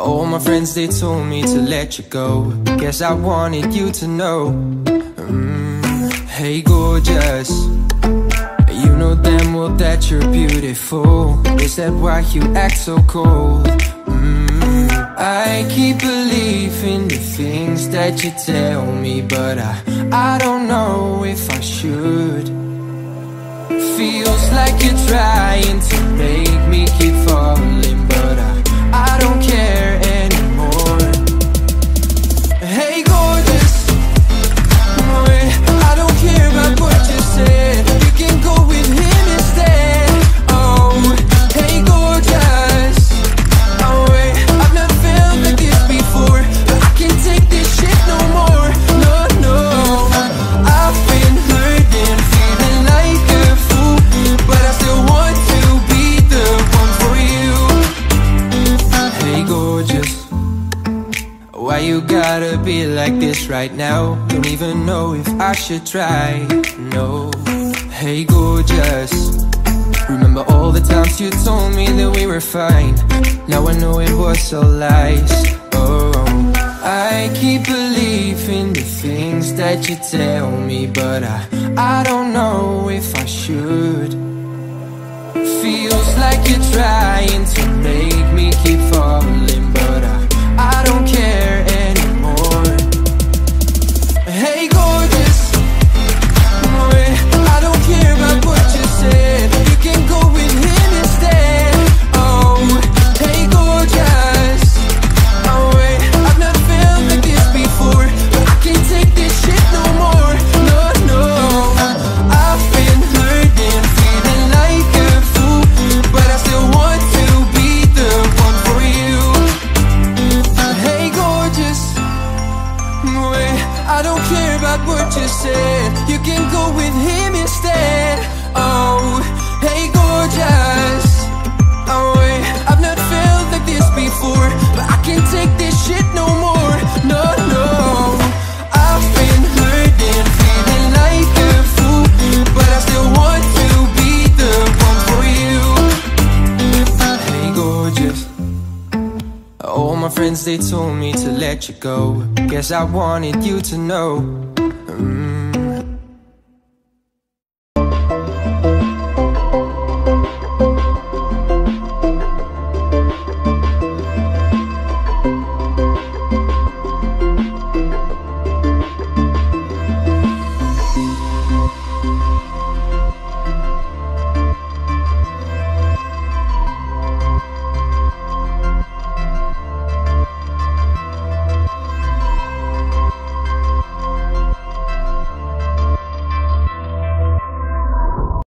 All my friends, they told me to let you go. Guess I wanted you to know. Hey gorgeous, you know damn well that you're beautiful. Is that why you act so cold? I keep believing the things that you tell me, but I don't know if I should. Feels like you're trying to make me keep falling, but I don't care anymore. Hey gorgeous, I don't care about what you said. You can go with him instead. Oh, hey gorgeous, I've not felt like this before, but I can't take this shit no more. No, no, I've been hurting, feeling like a fool, but I still want to be the one for you. Hey gorgeous, why you gotta be like this right now? Don't even know if I should try, no. Hey gorgeous, remember all the times you told me that we were fine. Now I know it was all lies. Oh, I keep believing the things that you tell me, but I don't know if I should. Feels like you're trying to make me keep falling, but I don't care anymore. Hey gorgeous, I don't care about what you said. You can go with him instead. Oh, hey gorgeous, I've not felt like this before, but I can't take this shit no more. No, no, I've been hurting, feeling like a fool, but I still want to be the one for you. Hey gorgeous, I don't care about what you said. You can go with him instead. Oh, hey gorgeous, I've not felt like this before, but I can't take this shit no more. No, no, I've been hurting, feeling like a fool, but I still want to be the one for you. Hey gorgeous, all my friends, they told me to let you go. Guess I wanted you to know.